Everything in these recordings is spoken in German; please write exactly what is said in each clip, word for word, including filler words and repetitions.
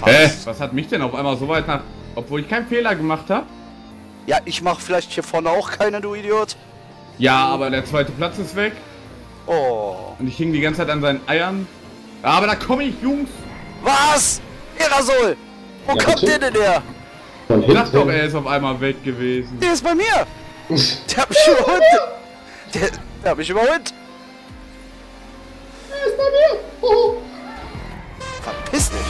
Hä? Was hat mich denn auf einmal so weit nach... Obwohl ich keinen Fehler gemacht habe? Ja, ich mach vielleicht hier vorne auch keine, du Idiot. Ja, aber der zweite Platz ist weg. Oh. Und ich hing die ganze Zeit an seinen Eiern. Aber da komme ich, Jungs. Was? Irasol! Wo Ja, kommt bitte? der denn her? Von Ich dachte doch, hinten. er ist auf einmal weg gewesen. Der ist bei mir! Der hat mich überholt! Der, der hat mich überholt! Er ist bei mir. Oh. Verpiss dich!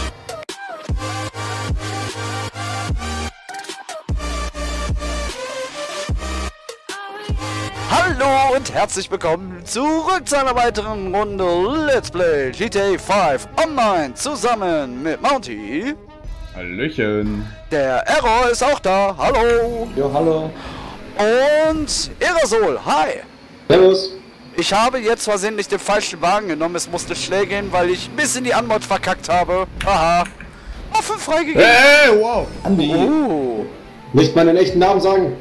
Hallo und herzlich willkommen zurück zu einer weiteren Runde Let's Play G T A fünf Online zusammen mit Mounty. Hallöchen. Der Error ist auch da. Hallo! Jo, hallo. Und Irasol, hi! Servus. Ich habe jetzt versehentlich den falschen Wagen genommen. Es musste schnell gehen, weil ich ein bisschen die Anmod verkackt habe. Aha. Offen freigegeben. Hey, wow. Andi. Oh. Nicht meinen echten Namen sagen.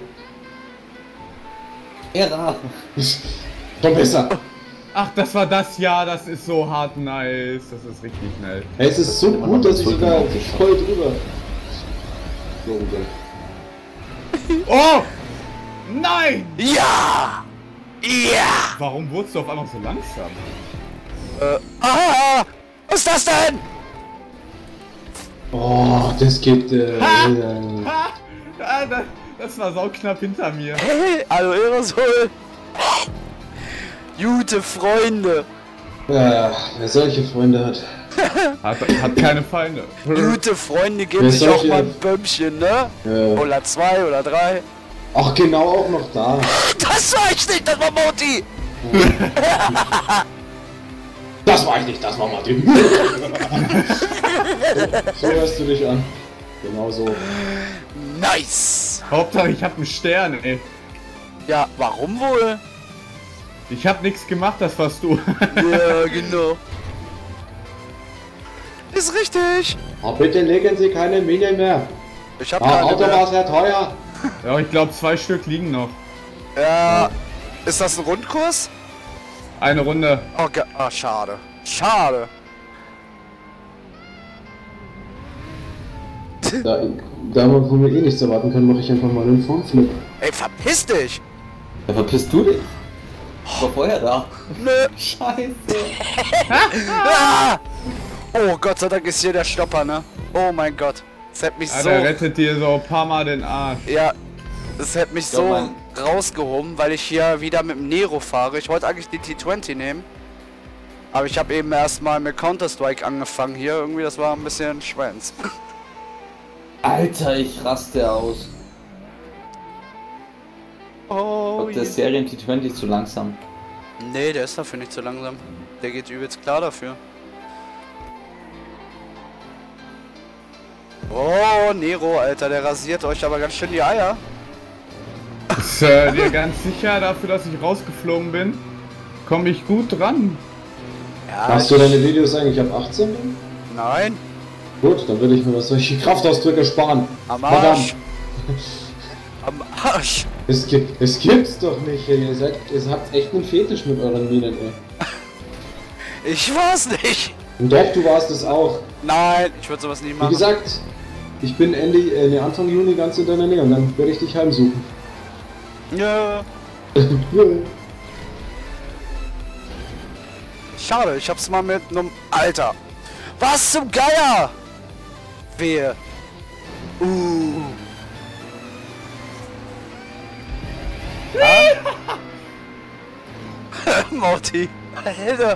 Ära. Schon besser. Ach, das war das Jahr. Das ist so hart nice. Das ist richtig schnell. Hey, es ist so gut, dass ich sogar voll drüber geflogen bin. Oh! Nein! Ja! Ja! Warum wurdest du auf einmal so langsam? Äh, ah! Was ist das denn? Oh, das gibt äh, Ha! äh, Ha! Ah, das, das war sauknapp hinter mir. Hey, hallo Irasol. Gute Freunde. ja, wer solche Freunde hat. Hat, hat keine Feinde. Gute Freunde geben Wer sich auch solche- mal ein Bömmchen, ne? Ja. Oder zwei oder drei. Ach, genau, auch noch da. Das war ich nicht, das war Moti. Das war ich nicht, das war Martin. So hörst du dich an. Genau so. Nice. Hauptsache ich hab einen Stern, ey. Ja, warum wohl? Ich hab nichts gemacht, das warst du. Ja, genau. Ist richtig. Oh, bitte legen Sie keine Mine mehr. Ich hab Das keine Auto war mehr. sehr teuer. Ja, ich glaube zwei Stück liegen noch. Ja. Ist das ein Rundkurs? Eine Runde. Oh, ge- ah, schade. Schade. Da, da man von mir eh nichts erwarten kann, mache ich einfach mal einen Frontflip. Ey, verpiss dich. Ja, verpisst du dich? Ich war vorher da. Nö. Scheiße. Ah! Oh, Gott sei Dank ist hier der Stopper, ne? Oh mein Gott. Das hätte mich Ja, so... der rettet dir so ein paar Mal den Arsch. Ja, das hätte mich Ja, so Mann. rausgehoben, weil ich hier wieder mit dem Nero fahre. Ich wollte eigentlich die T zwanzig nehmen. Aber ich habe eben erstmal mit Counter-Strike angefangen hier. Irgendwie, das war ein bisschen schwänz. Alter, ich raste aus. Oh, Ob der Serien T zwanzig zu langsam? nee, der ist dafür nicht so langsam. Der geht übelst klar dafür. Oh, Nero, Alter, der rasiert euch aber ganz schön die Eier. Ist äh, dir ganz sicher dafür, dass ich rausgeflogen bin? Komme ich gut dran? Ja, Machst du deine Videos eigentlich ab achtzehn? Dann? nein, Gut, dann würde ich mir solche Kraftausdrücke sparen. am Arsch. Verdammt. Am Arsch. Es, gibt, es gibt's doch nicht, ey. Ihr, seid, ihr habt echt einen Fetisch mit euren Minen, ey. Ich war's nicht. Und doch, du warst es auch. Nein, ich würde sowas nie Wie machen. gesagt, ich bin Ende, äh, nee, Anfang Juni ganz in deiner Nähe und dann werde ich dich heimsuchen. Ja. Schade, ich hab's mal mit einem... Alter! Was zum Geier? Wehe. Uh. Ah? Morty. Alter.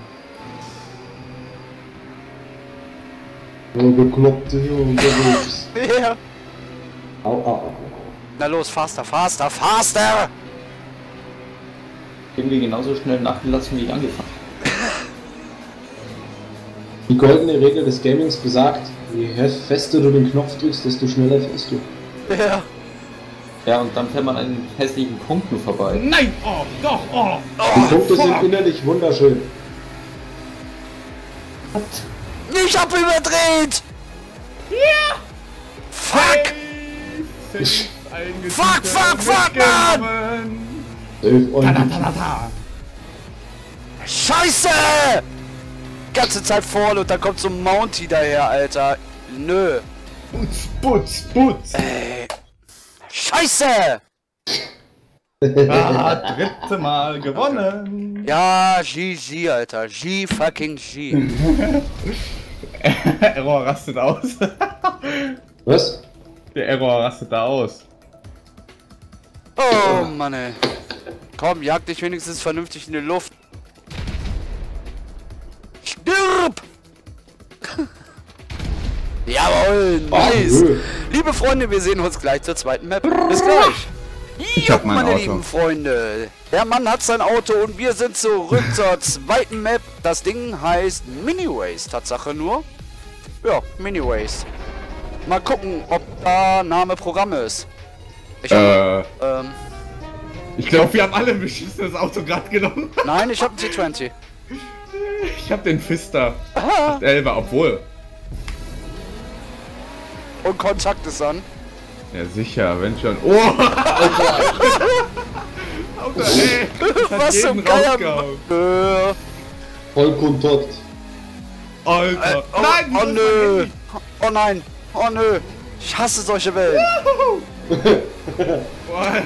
Oh, bekloppte hier unterwegs. Ja. Au, au, au. Na los, faster, faster, faster! Irgendwie genauso schnell nachgelassen, wie ich angefangen Die goldene Regel des Gamings besagt, je fester du den Knopf drückst, desto schneller fährst du. Ja. habe. Ja, und dann fährt man einen hässlichen Punkt nur vorbei. Nein! Oh, doch! Oh! Die Oh, Punkte sind fuck. innerlich wunderschön. ich hab überdreht! Ja! Fuck! Safe, safe, eingetütet, Fuck, fuck, fuck, mitgenommen. Safe und Ta-ta-ta-ta-ta. Scheiße! Ganze Zeit voll und dann kommt so ein Mounty daher, Alter. Nö. Putz, putz, putz. Ey. Scheiße! Ah, dritte Mal gewonnen. Ja, G G, Alter. G fucking G. Error rastet aus. Was? Der Error rastet da aus. Oh Mann, ey. Komm, jag dich wenigstens vernünftig in die Luft. Stirb! Jawohl, nice. nö. Liebe Freunde, wir sehen uns gleich zur zweiten Map. Bis gleich. Ich hab mein meine Auto. lieben Freunde. Der Mann hat sein Auto und wir sind zurück zur zweiten Map. Das Ding heißt Mini-Race. Tatsache nur. Ja, Mini-Race. Mal gucken, ob da Name Programm ist. Ich hab, Äh, ähm, ich glaube, wir haben alle ein beschissenes Auto gerade genommen. nein, ich habe einen T zwanzig. Ich habe den Fister. Aha. Elfer, obwohl. Und Kontakt ist an. Ja, sicher, wenn schon. Oh! Alter, ey! Das hat Was zum jeden Geier? rausgehauen. Äh, Vollkontakt. Alter! äh, oh, Nein! oh wieso ist mein nö. Handy? Oh nein. Oh nö. Ich hasse solche Wellen. Boah.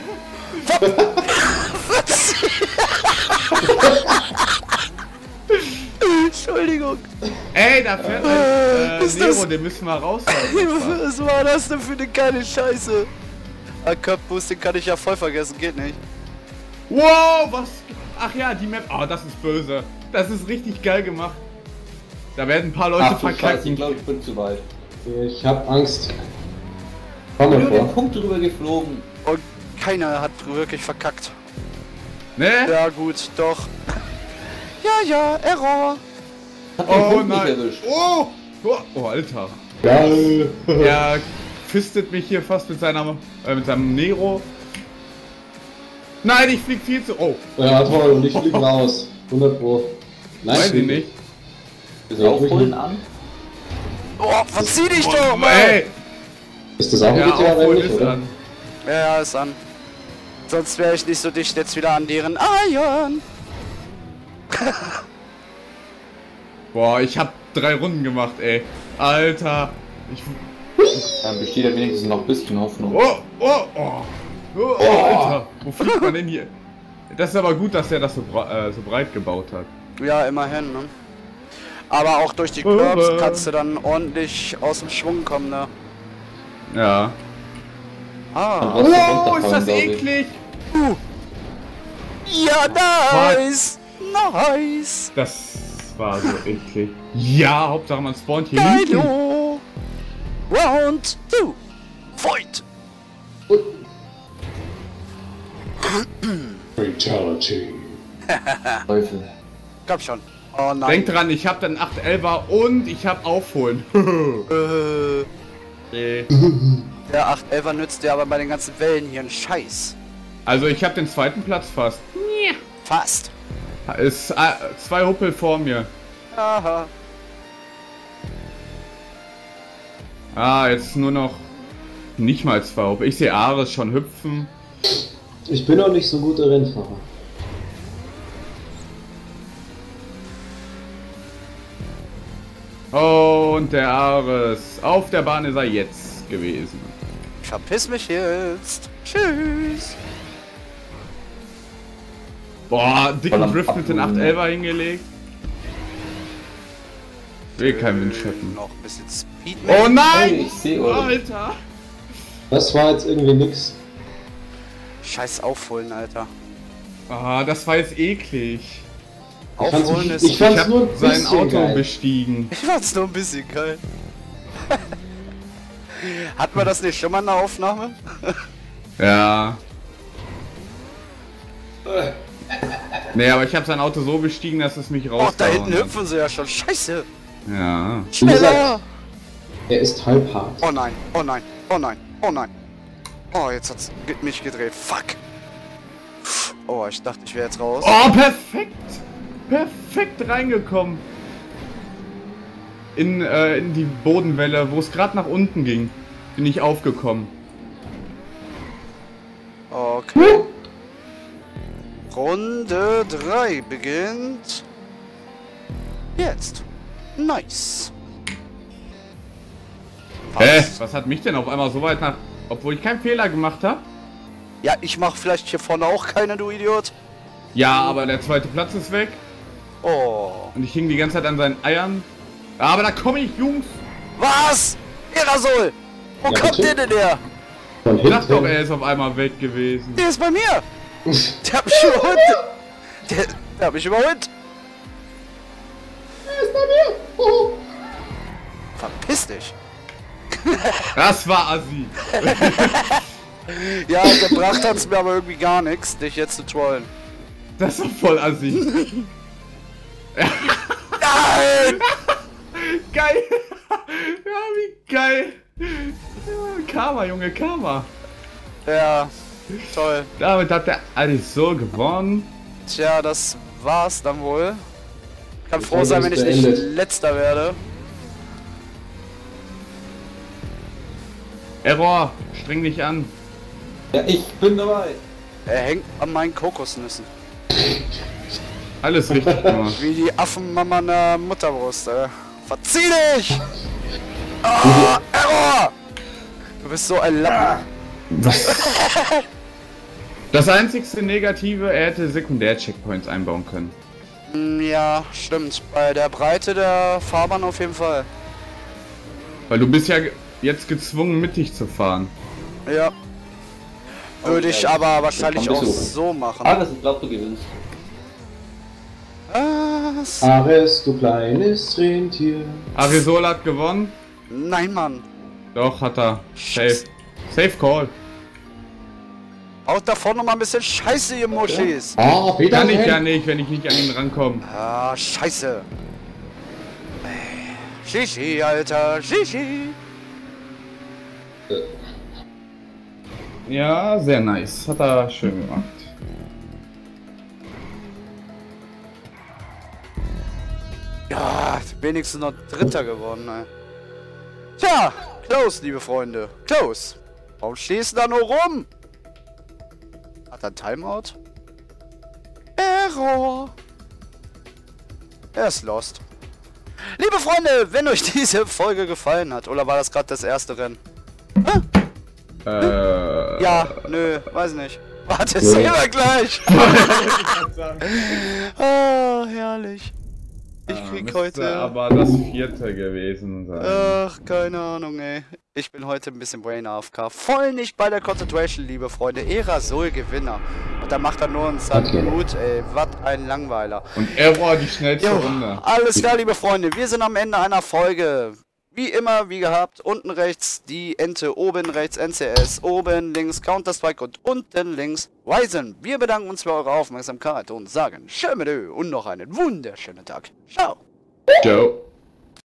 Entschuldigung. Ey, da fährt ein äh, Ist Nero, das- den müssen wir raushauen. Was war das denn für eine geile Scheiße? Ah, Cup-Boosting kann ich ja voll vergessen, geht nicht. Wow, was? Ach ja, die Map. Oh, das ist böse. Das ist richtig geil gemacht. Da werden ein paar Leute Ach du Scheiße, ich verkacken. glaube, ich bin zu weit. Ich hab Angst. Komm mal Über den vor. Punkt drüber geflogen. Und keiner hat wirklich verkackt. Ne? Ja gut, doch. Ja, ja, Error. Hat den Oh Punkt nicht nein. erwischt. Oh, oh, oh, Alter. Geil. Er fistet mich hier fast mit seiner, äh, mit seinem Nero. Nein, ich flieg viel zu. Oh, Ja, toll. Und ich flieg raus. hundert Pro. Nein, weiß ich nicht. Das Aufholen an. Oh, verzieh dich doch, Oh, Mann. ey. Ist das auch ein Ja, G T A aufholen eigentlich, ist oder? an. Ja, ja, ist an. Sonst wäre ich nicht so dicht jetzt wieder an deren Eiern. Boah, ich hab drei Runden gemacht, ey. Alter. Ich. Dann besteht ja wenigstens noch ein bisschen Hoffnung. Oh, oh, oh. Oh, oh, Alter. Wo fliegt man denn hier? Das ist aber gut, dass er das so, bra- äh, so breit gebaut hat. Ja, immerhin, ne? Aber auch durch die Curbs kannst du dann ordentlich aus dem Schwung kommen, ne? Ja. Ah. Was da Oh, runterfallen, ist das glaub ich. eklig. Ja, nice! Nice! Das war so eklig. Ja, Hauptsache man spawnt hier hinten. Geilo! Round two! Fight! Fatality. Teufel. Komm schon. Oh nein. Denk dran, ich hab dann acht Elfer und ich hab Aufholen. Äh, Nee. der acht elfer nützt dir aber bei den ganzen Wellen hier einen Scheiß. Also ich hab den zweiten Platz fast. Fast. Ist äh, zwei Huppel vor mir. Aha. Ah, jetzt nur noch nicht mal zwei Huppel. Ich sehe Ares schon hüpfen. Ich bin auch nicht so guter Rennfahrer. Und der Ares. Auf der Bahn ist er jetzt gewesen. Verpiss mich jetzt. Tschüss. Boah, dicken Voll am Drift mit den acht Abrunden. Elfer hingelegt. Will kein Windschatten. Noch ein bisschen Speed. Oh Hey, nein! ich sehe euch. Alter! Das war jetzt irgendwie nix. Scheiß aufholen, Alter. Ah, das war jetzt eklig. Ich fand's, Aufholen ich, ist... ich fand's Ich hab nur ein sein bisschen Auto geil. bestiegen. Ich fand's nur ein bisschen geil. Hat man das nicht schon mal in der Aufnahme? Ja. Nee, aber ich habe sein Auto so bestiegen, dass es mich Oh, raus. da hinten hüpfen sie ja schon. Scheiße. Ja. Schneller. Er ist halb hart. Oh nein, oh nein, oh nein, oh nein. Oh, jetzt hat's ge- mich gedreht. Fuck. Oh, ich dachte, ich wäre jetzt raus. Oh, perfekt! Perfekt reingekommen. In, äh, in die Bodenwelle, wo es gerade nach unten ging. Bin ich aufgekommen. Okay. Runde drei beginnt. Jetzt. Nice. Hä? Was hat mich denn auf einmal so weit nach... Obwohl ich keinen Fehler gemacht habe? Ja, ich mach vielleicht hier vorne auch keine, du Idiot. Ja, aber der zweite Platz ist weg. Oh. Und ich hing die ganze Zeit an seinen Eiern. Aber da komme ich, Jungs. Was? Erasol! Wo Ja, kommt bitte? der denn her? Von Sag doch, hinten. er ist auf einmal weg gewesen. Der ist bei mir! Der hat mich überholt! Der, der hat mich überholt! Er ist bei mir. Oh. Verpiss dich! Das war assi. Ja, gebracht hat's mir aber irgendwie gar nichts, dich jetzt zu trollen. Das war voll assi. Nein! Geil. Ja, wie geil. Ja, Karma, Junge, Karma. Ja, toll. Damit hat der Alisol gewonnen. Tja, das war's dann wohl. Kann Die froh Folge sein, wenn ist ich nicht beendet. letzter werde. Error, streng dich an. Ja, ich bin dabei. Er hängt an meinen Kokosnüssen. Alles richtig gemacht. Wie die Affenmama einer Mutterbrust, ey. Verzieh dich! Ah, Error! Du bist so ein Lappen. Das einzigste Negative, er hätte Sekundär-Checkpoints einbauen können. Hm, ja, stimmt. Bei der Breite der Fahrbahn auf jeden Fall. Weil du bist ja ge- jetzt gezwungen, mittig zu fahren. Ja. Würde ich Okay. aber wahrscheinlich Komm, auch bist du. so machen. Ah, das ist glaub, du gewinnst. Was? Ares, du kleines Rentier. Arisol hat gewonnen. Nein, Mann. Doch, hat er. Safe. Safe Call. Haut da vorne noch mal ein bisschen Scheiße, ihr Muschis. Ah, wieder Kann ich rein. ja nicht, wenn ich nicht an ihn rankomme. Ah, Scheiße. Ey, Shishi, Alter, Shishi. Ja, sehr nice. Hat er schön gemacht. Ja, wenigstens noch Dritter geworden, ey. Tja, close, liebe Freunde. Close. Warum stehst du da nur rum? Hat er ein Timeout? Error. Er ist lost. Liebe Freunde, wenn euch diese Folge gefallen hat, oder war das gerade das erste Rennen? Äh. Ja, nö, weiß nicht. Warte, Ja. sehen wir gleich. Oh, herrlich. Ich Äh, krieg müsste heute... aber das vierte gewesen sein. Ach, keine Ahnung, ey. Ich bin heute ein bisschen Brain A F K. Voll nicht bei der Concentration, liebe Freunde. Erasol Gewinner. Und da macht er nur uns halt Okay. gut, ey. Was ein Langweiler. Und Error die schnellste Jo, Runde. alles klar, liebe Freunde. Wir sind am Ende einer Folge. Wie immer, wie gehabt, unten rechts die Ente, oben rechts N C S, oben links Counter-Strike und unten links Ryzen. Wir bedanken uns für eure Aufmerksamkeit und sagen Tschö mit Ö und noch einen wunderschönen Tag. Ciao. Ciao.